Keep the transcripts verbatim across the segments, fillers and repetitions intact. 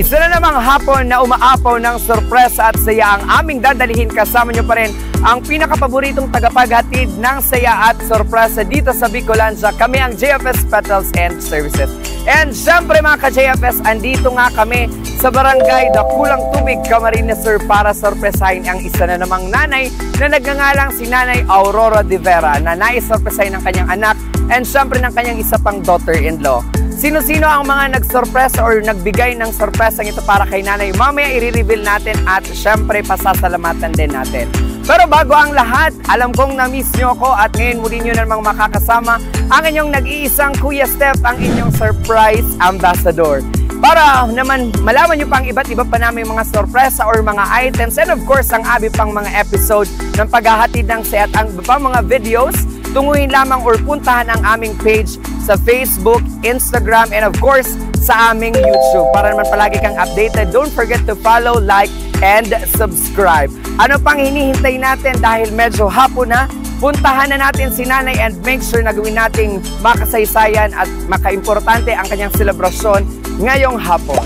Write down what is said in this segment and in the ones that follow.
Isa na namang hapon na umaapaw ng sorpresa at saya ang aming dadalihin. Kasama nyo pa rin ang pinakapaboritong tagapaghatid ng saya at sorpresa dito sa Bicolandia. Kami ang J F S Petals and Services. And syempre mga ka-J F S, andito nga kami sa barangay Dakulang Tubig, Camarines Sur para sorpresahin ang isa na namang nanay na nagngangalang si Nanay Aurora de Vera na nais-sorpresahin ng kanyang anak and syempre ng kanyang isa pang daughter-in-law. Sino-sino ang mga nagsorpresa or nagbigay ng sorpresa ito para kay nanay? Mamaya i-reveal natin at syempre pasasalamatan din natin. Pero bago ang lahat, alam kong na-miss nyo ako at ngayon muli nyo namang makakasama ang inyong nag-iisang Kuya Steph, ang inyong surprise ambassador. Para naman malaman nyo pang iba't iba pa namin mga sorpresa or mga items and of course ang abi pang mga episode ng paghahatid ng saya at ang iba pang mga videos, tunguhin lamang or puntahan ang aming page sa Facebook, Instagram, and of course, sa aming YouTube. Para naman palagi kang updated, don't forget to follow, like, and subscribe. Ano pang hinihintay natin dahil medyo hapon na? Puntahan na natin si nanay and make sure na gawin nating makasaysayan at makaimportante ang kanyang selebrasyon ngayong hapon.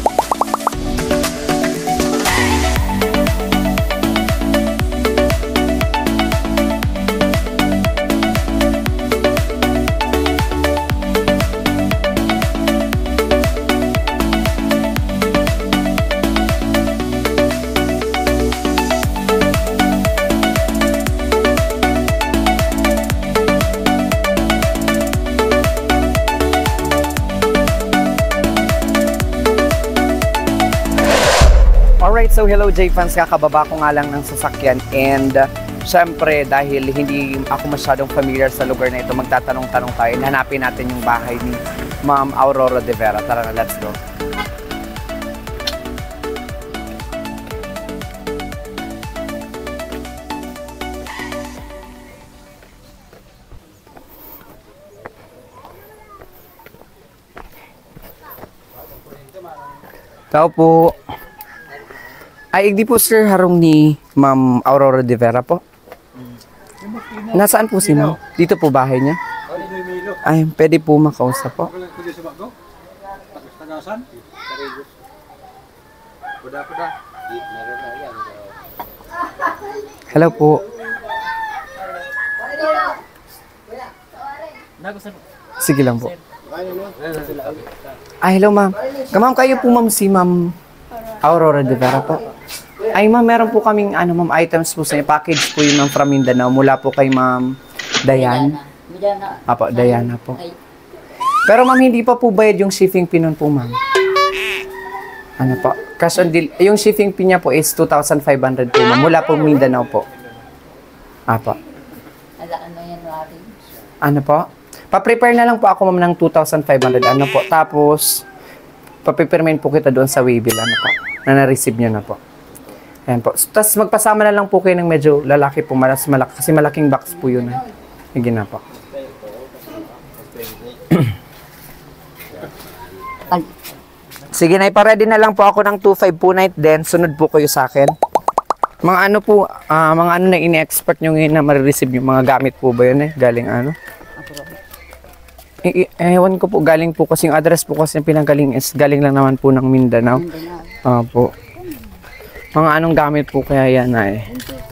Alright, so hello J-Fans, kakababa ko nga lang ng sasakyan and uh, syempre dahil hindi ako masyadong familiar sa lugar na ito, magtatanong-tanong tayo, hanapin natin yung bahay ni Ma'am Aurora de Vera. Tara na, let's go. Tao po. Ay, hindi po sir, harong ni Ma'am Aurora de Vera po. Nasaan po si Ma'am? Dito po bahay niya? Ay, pwede po makausap po. Hello po. Sige lang po. Ay, hello ma'am. Kamam kayo po ma'am si Ma'am Aurora de Vera po. Ay ma'am, meron po kaming ano ma'am items po sa package po yung ma'am from Mindanao mula po kay Ma'am Diana. Diana. Apo, Diana po. Pero ma'am, hindi pa po bayad yung shipping fee nun po ma'am. Ano po? Cash on deal. Yung shipping fee niya po is two thousand five hundred po ma'am. Mula po Mindanao po. Apo. Ano yan, Wari? Ano po? Pa-prepare na lang po ako ma'am ng two thousand five hundred. Ano po? Tapos, papipirmain po kita doon sa Waybill. Ano po? Na na-receive nyo na po. Ayan po. Tapos magpasama na lang po kayo ng medyo lalaki po. Malas, malaki, kasi malaking box po yun. Eh. Higin na po. Sige na, ipaready na lang po ako ng two five po night. Then, sunod po kayo sa akin. Mga ano po, uh, mga ano na ini-expect nyo ngayon na marireceive yung mga gamit po ba yun eh? Galing ano? E ewan ko po, galing po kasi yung address po kasi yung pinagaling is galing lang naman po ng Mindanao. Uh, po. Mga anong gamit po kaya yan na eh?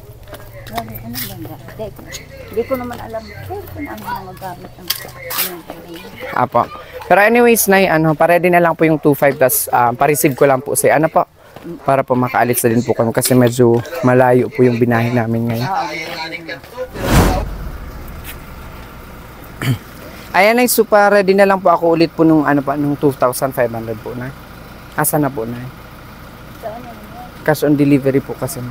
Hindi ko naman alam kung ano mga gamit ng Apo. Pero anyways, Nay, ano, pa-ready na lang po yung two five, tas uh, pa-receive ko lang po sa ano po. Para po makaalis na din po kami kasi medyo malayo po yung binahe namin ngayon. Ayan Nay, so pa-ready na lang po ako ulit po nung ano pa, nung two thousand five hundred po na. Asa na po Nay? Cash on delivery po kasi.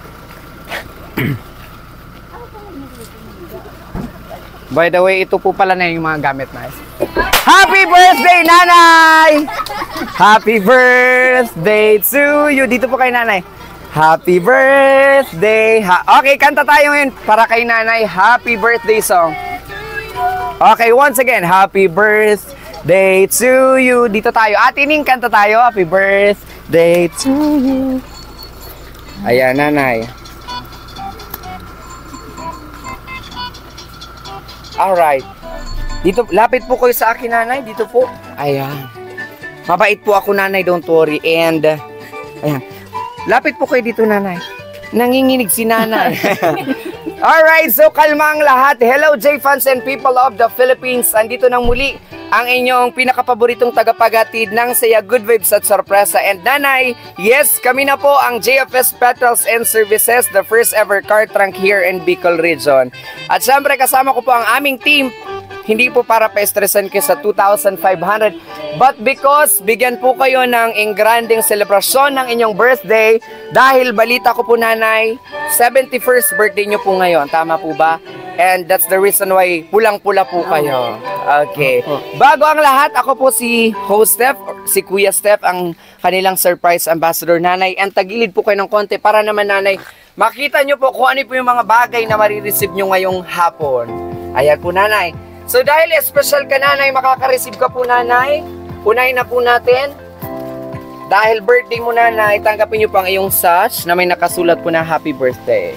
By the way, ito po pala na yung mga gamit na. Happy birthday, Nanay! Happy birthday to you. Dito po kay Nanay. Happy birthday. Ha okay, kanta tayo ngayon para kay Nanay. Happy birthday song. Okay, once again. Happy birthday to you. Dito tayo. Ate Ning, kanta tayo. Happy birthday to you. Ayan, Nanay. Alright. Dito, lapit po kayo sa akin, Nanay. Dito po. Ayan. Mabait po ako, nanay, don't worry. And, uh, ayan. Lapit po kayo dito, nanay. Nanginginig si nanay. Alright, so kalma ang lahat. Hello, J-fans and people of the Philippines. Andito nang muli ang inyong pinakapaboritong tagapaghatid ng saya, good vibes at sorpresa. And nanay, yes, kami na po ang J F S Petals and Services, the first ever car trunk here in Bicol Region. At syempre kasama ko po ang aming team. Hindi po para pa-stressan kayo sa two thousand five hundred, but because bigyan po kayo ng engranding selebrasyon ng inyong birthday dahil balita ko po, nanay, seventy-first birthday nyo po ngayon. Tama po ba? And that's the reason why pulang-pula po kayo. Okay. Bago ang lahat, ako po si Host Steph, si Kuya Steph, ang kanilang surprise ambassador, nanay. And tagilid po kayo ng konti para naman, nanay, makita nyo po kung ano po yung mga bagay na marireceive nyo ngayong hapon. Ayan po, nanay. So dahil special ka, nanay, makaka-receive ka po, nanay. Unahin na po natin. Dahil birthday mo, nanay, tanggapin nyo pang iyong sash na may nakasulat po na happy birthday.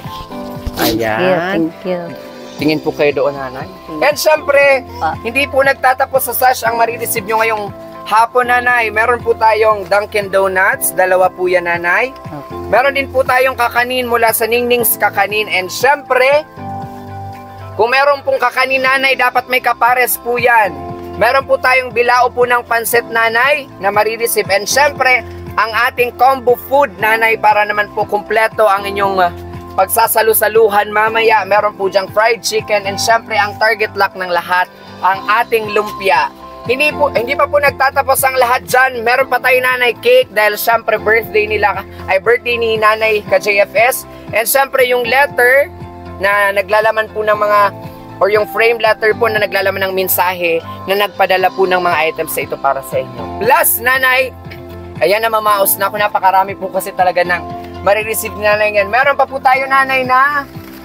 Ayan. Thank you. Tingin po kayo doon, nanay. And syempre, ah. hindi po nagtatapos sa sash ang marireceive nyo ngayong hapon, nanay. Meron po tayong Dunkin' Donuts. Dalawa po yan, nanay. Okay. Meron din po tayong kakanin mula sa Ningning's Kakanin. And syempre, kung meron pong kakanin, nanay, dapat may kapares po yan. Meron po tayong bilao po ng pansit, nanay, na marireceive. And syempre, ang ating combo food, nanay, para naman po kumpleto ang inyong uh, pagsasalu-saluhan mamaya. Meron po dyang fried chicken. And syempre, ang target lock ng lahat, ang ating lumpia. Hindi, po, hindi pa po nagtatapos ang lahat dyan. Meron pa tayo, nanay, cake dahil syempre birthday nila, ay birthday ni nanay ka-J F S. And syempre, yung letter na naglalaman po ng mga, or yung frame letter po na naglalaman ng mensahe na nagpadala po ng mga items sa ito para sa inyo. Plus, nanay, ayan na, mamaos na ako. Napakarami po kasi talaga ng marireceive ni nanay yan. Meron pa po tayo, nanay, na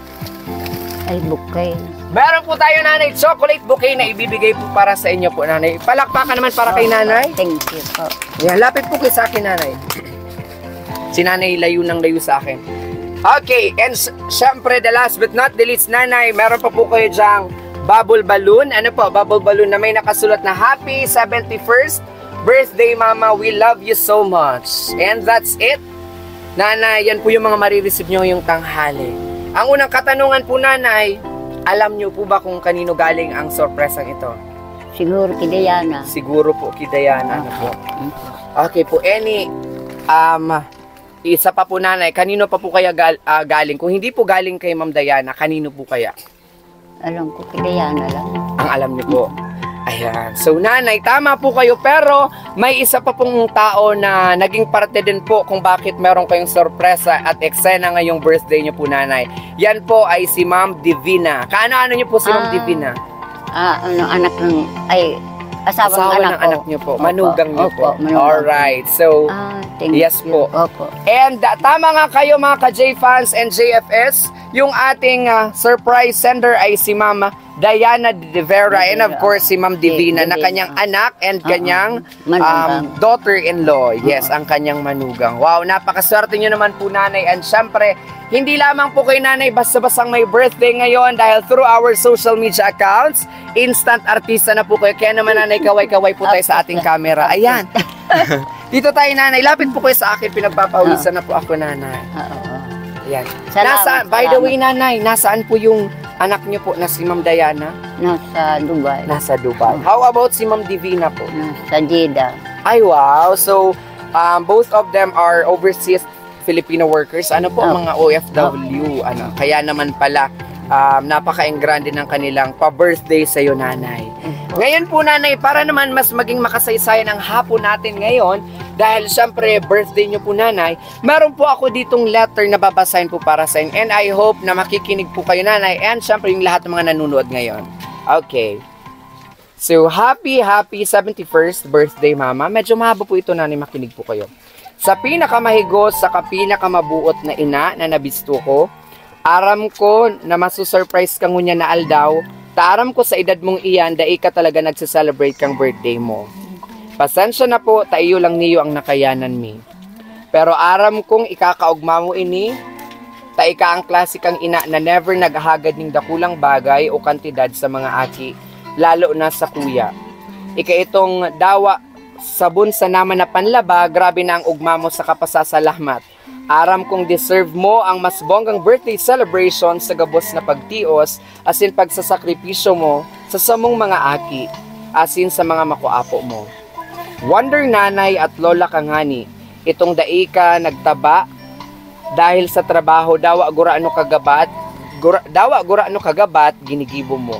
ay bouquet. Meron po tayo, nanay, chocolate bouquet na ibibigay po para sa inyo po, nanay. Palakpakan naman para kay nanay. Thank you po. Yan, lapit po kayo sa akin, nanay. Si nanay layo ng layo sa akin. Okay, and syempre, the last but not the least, nanay, meron pa po kayo dyang bubble balloon. Ano po, bubble balloon na may nakasulat na Happy seventy-first Birthday, Mama. We love you so much. And that's it. Nanay, yan po yung mga marireceive nyo yung tanghali. Ang unang katanungan po, nanay, alam nyo po ba kung kanino galing ang sorpresang ito? Siguro kay Diana. Siguro po kay Diana. Ano po? Okay po, any, um, isa pa po, nanay, kanino pa po kaya gal, uh, galing? Kung hindi po galing kay Ma'am Diana, kanino po kaya? Alam ko, kay Diana lang. Ang alam niyo po. Ayan. So, nanay, tama po kayo. Pero, may isa pa pong tao na naging parte din po kung bakit meron kayong sorpresa at eksena ngayong birthday niyo po, nanay. Yan po ay si Ma'am Divina. Kaano-ano niyo po si Ma'am ah, Divina? Ah, ano, anak ng, ay, asawa, asawa ng anak, ng anak niyo po. Opo. Manugang niyo Opo, po. manugang. Alright. So, ah, thank yes you. po. Opo. And uh, tama nga kayo, mga ka-J-fans and J F S. Yung ating uh, surprise sender ay si Mama Diana De Vera, and of course si Ma'am Divina, na kanyang anak and kanyang um, daughter-in-law. Yes, ang kanyang manugang. Wow, napakaswerte nyo naman po, nanay. And syempre, hindi lamang po kay nanay basta-bastang may birthday ngayon dahil through our social media accounts, instant artista na po kayo. Kaya naman, nanay, kaway-kaway po tayo sa ating camera. Ayan. Dito tayo, nanay. Lapit po kayo sa akin. Pinagpapawisan na po ako, nanay. Ayan. Nasa, by the way, nanay, nasaan po yung anak niyo po na si Ma'am Diana? Nasa Dubai. Nasa Dubai. How about si Ma'am Divina po? Nasa Jeddah. Ay, wow. So, um, both of them are overseas Filipino workers. Ano po, oh. mga O F W. Oh. Ano, kaya naman pala, um, napaka-engrande ng kanilang pa-birthday sa'yo, nanay. Mm-hmm. Ngayon po, nanay, para naman mas maging makasaysayan ang hapon natin ngayon, dahil syempre birthday nyo po, nanay, meron po ako ditong letter na babasahin po para sa inyo. And I hope na makikinig po kayo, nanay, and syempre yung lahat ng mga nanonood ngayon. Okay. So, happy, happy seventy-first birthday, Mama. Medyo mahaba po ito, nanay, makinig po kayo. Sa pinakamahigos, sa kapinakamabuot na ina na nabisto ko, aram ko na masusurprise kang ngunya na aldaw, taaram ko sa edad mong iyan, dai ka talaga nagsiselebrate kang birthday mo. Pasensya na po, taiyo lang niyo ang nakayanan mi. Pero aram kong ikakaugma mo ini, ta ika ang klasikang ina na never naghahagad ng dakulang bagay o kantidad sa mga aki, lalo na sa kuya. Ika itong dawa sabon sa naman na panlaba, grabe na ang ugma mo sa kapasasalamat. Aram kong deserve mo ang mas bonggang birthday celebration sa gabos na pagtios, asin pagsasakripisyo mo sa samong mga aki, asin sa mga makuapo mo. Wonder nanay at lola kangani, itong daika nagtaba dahil sa trabaho dawa gura ano kagabat, gura, dawa gura ano kagabat ginigibo mo.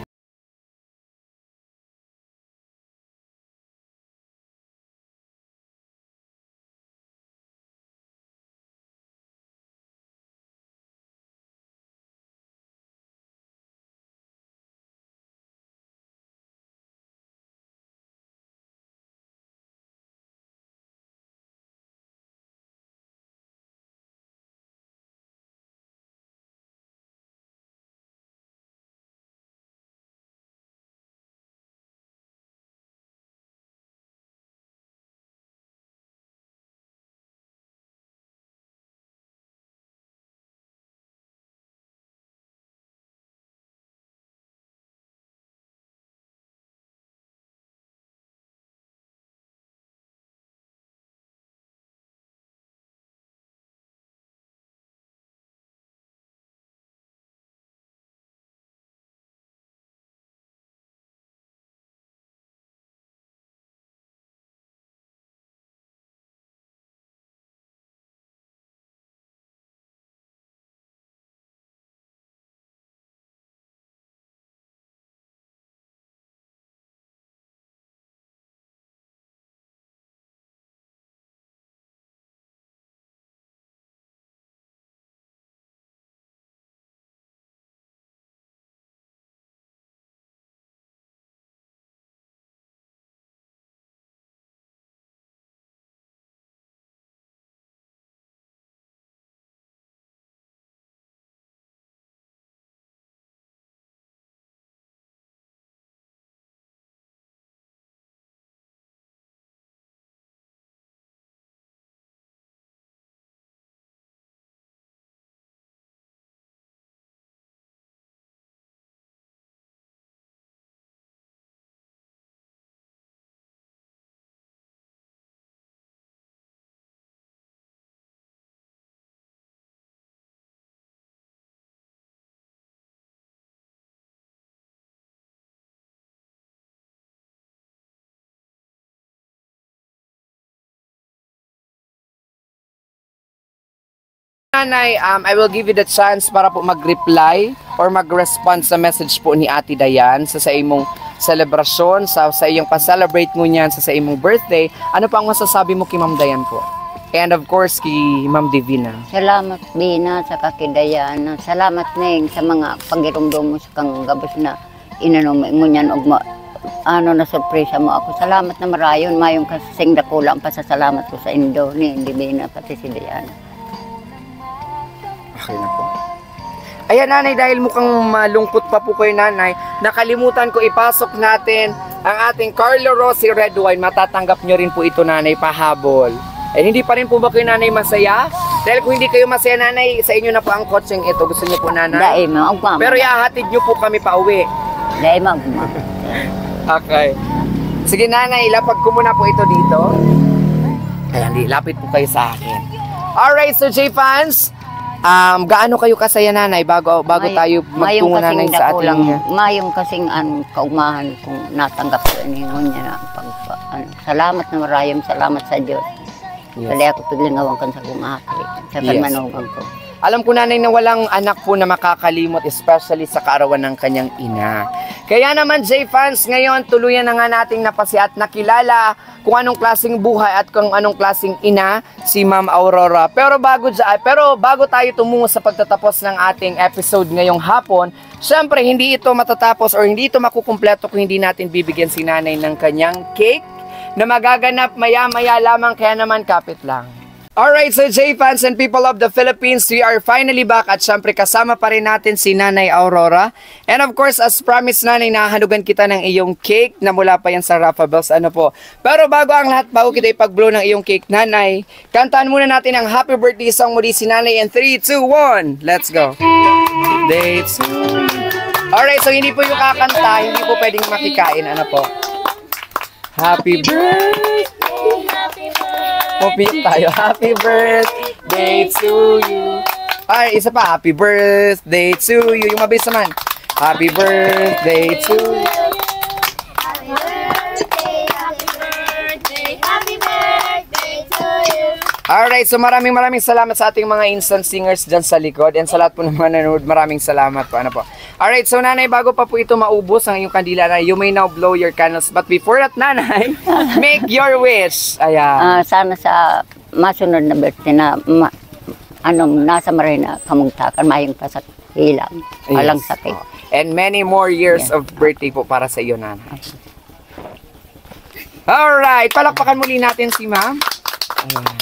Nanay, um, I will give you the chance para po mag-reply or mag-respond sa message po ni Ate Dayan sa sa imong selebrasyon, sa, sa iyong pa-celebrate mo niyan sa sa imong birthday. Ano pa ang masasabi mo kay Ma'am Dayan po? And of course, kay Ma'am Divina. Salamat, Bina, sa kakidayan. Salamat, Neng, sa mga pagirumdum mo sa kang gabos na inanong mo niyan og ma ano na sorpresa mo ako. Salamat na marayon, mayong kasing dakulang pasasalamat ko sa Indo ni Divina pati si Dayan. Okay na po. Ayan nanay, dahil mukhang malungkot pa po kayo nanay, nakalimutan ko ipasok natin ang ating Carlo Rossi Red Wine. Matatanggap nyo rin po ito nanay, pahabol. Eh hindi pa rin po ba kayo nanay masaya? Dahil kung hindi kayo masaya nanay, sa inyo na po ang kotseng ito. Gusto nyo po nanay? Dahil mo, ang pero ihahatid nyo po kami pa uwi. Dahil mo, okay. Sige nanay, lapag ko muna po ito dito. Ayan, di, lapit po kayo sa akin. Alright, so J-fans, Um, gaano kayo kasaya nanay bago bago May, tayo magtungo nanay sa ating mayong kasing an kaumahan kung natanggap ko ninyo niya na pag ano, salamat na marayong salamat sa Diyos. Yes. Kali ako piglingawan kan sa kumaki sa panmanugang ko. Alam ko nanay na walang anak po na makakalimot, especially sa kaarawan ng kanyang ina. Kaya naman J-fans, ngayon tuluyan na nga nating napasi at nakilala kung anong klaseng buhay at kung anong klaseng ina si Ma'am Aurora. Pero bago dyan, pero bago tayo tumungo sa pagtatapos ng ating episode ngayong hapon, syempre hindi ito matatapos or hindi ito makukumpleto kung hindi natin bibigyan si nanay ng kanyang cake na magaganap maya-maya lamang, kaya naman kapit lang. Alright, so J-fans and people of the Philippines, we are finally back at syempre kasama pa rin natin si Nanay Aurora. And of course, as promised nanay, nahanugan kita ng iyong cake na mula pa yan sa Rafa Bells. Ano po? Pero bago ang lahat, bago kita ipag-blow ng iyong cake, nanay, kantaan muna natin ang happy birthday song muli si nanay in three, two, one. Let's go. Dates. Alright, so hindi po yung kakanta, hindi po pwedeng makikain. Ano po? Happy birthday. Happy birthday. Popit tayo. Happy birthday to you. Ay, isa pa. Happy birthday to you. Yung mabilis naman. Happy birthday to you. Happy birthday, happy birthday, happy birthday to you. Alright, so maraming maraming salamat sa ating mga instant singers dyan sa likod. And sa lahat po ng mga nanonood, maraming salamat po. Ano po. Alright, so nanay, bago pa po ito maubos ang iyong kandila, na you may now blow your candles. But before that, nanay, make your wish. Ayan. Ah, sana sa masunod na birthday na ma, ano, nasa marina kamungtakan, mayong pasakilang, walang Yes. sakit. And many more years Yeah. of birthday po para sa iyo, nanay. Alright, palakpakan muli natin si ma'am. Ayan.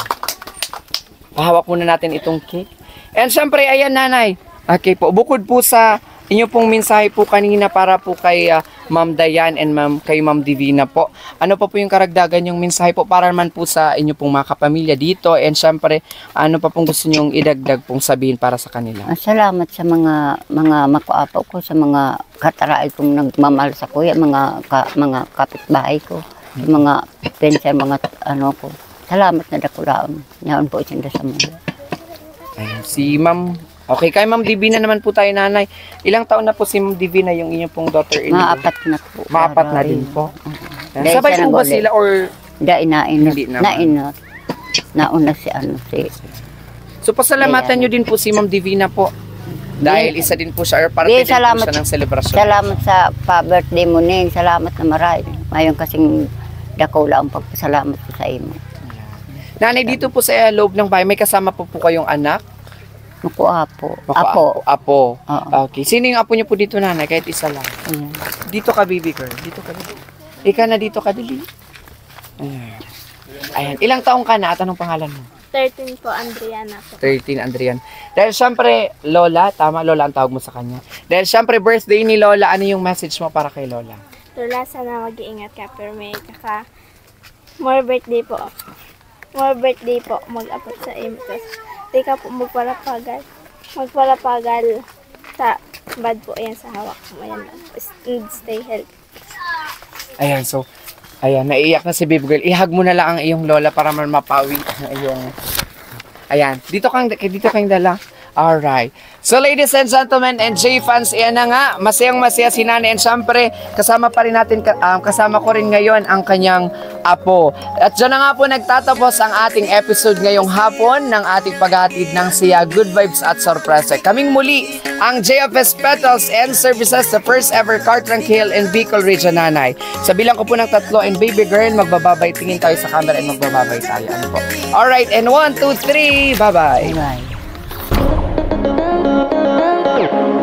Pahawak muna natin itong cake. And syempre, ayan nanay. Okay po, bukod po sa inyo pong mensahe po kanina para po kay uh, Ma'am Dayan and Ma'am, kay Ma'am Divina po. Ano pa po yung karagdagan yung mensahe po para naman po sa inyo pong mga kapamilya dito? And syempre, ano pa pong gusto nyong idagdag pong sabihin para sa kanila? Ah, salamat sa mga mga makuapaw ko, sa mga kataraay kong nagmamahal sa kuya, mga ka, mga kapitbahay ko, mga penser, mga ano ko. Salamat na dakulaon. Ngayon po isinda sa mga. Ayun, si Ma'am, okay, kay Ma'am Divina naman po tayo, nanay. Ilang taon na po si Ma'am Divina, yung inyong pong daughter-in-law? Mga apat na po. Maapat na Aray. din po. Dahil Sabay siya po ba nag-ulit. sila or... Da inainot. Hindi naman. Nainot. Nauna si ano si. So pasalamatan Ayan. nyo din po si Ma'am Divina po. Dahil isa din po siya, or para Di, din po salamat. siya ng selebrasyon. Salamat sa pa-birthday mo ning. Salamat na marami. Ngayon kasing dakula ang pagpasalamat ko sa imo. Nanay, dito po sa uh, loob ng bahay, may kasama po po kayong anak? Makuha po. Baka Apo. Apo. Oo. Okay. Sino yung apo niyo po dito, nanay? Kahit isa lang. Ayan. Dito ka, baby girl. Dito ka, baby. Ika na dito ka, dili. Ayan. Ayan. Ilang taong ka na at anong pangalan mo? thirteen po, Andriana po. thirteen, Andrian. Dahil syempre, Lola, tama, Lola ang tawag mo sa kanya. Dahil syempre, birthday ni Lola, ano yung message mo para kay Lola? Lola, sana mag-iingat ka, pero may kaka more birthday po. More birthday po, mag-abot sa imo. Tapos, di ka po magpalapagal. Magpalapagal sa bad po yan sa hawak mo. Ayan lang. And stay healthy. Ayan, so, ayan, naiiyak na si baby girl. Ihag mo na lang ang iyong Lola para man mapawi ang iyong... Ayan, dito kang, dito kang dala. Alright. So ladies and gentlemen and J-fans, iyan na nga, masayang masaya si Nanay. And syempre, kasama pa rin natin, um, kasama ko rin ngayon ang kanyang apo. At dyan na nga po nagtatapos ang ating episode ngayong hapon ng ating paghatid ng siya Good Vibes at Sorpresa. Kaming muli, ang J F S Petals and Services, the first ever car tranquil in Bicol Region, Nanay. Sa bilang ko po ng tatlo and baby girl, magbababay. Tingin tayo sa camera and magbababay tayo. Ano po? Alright, and one, two, three, bye-bye. Bye.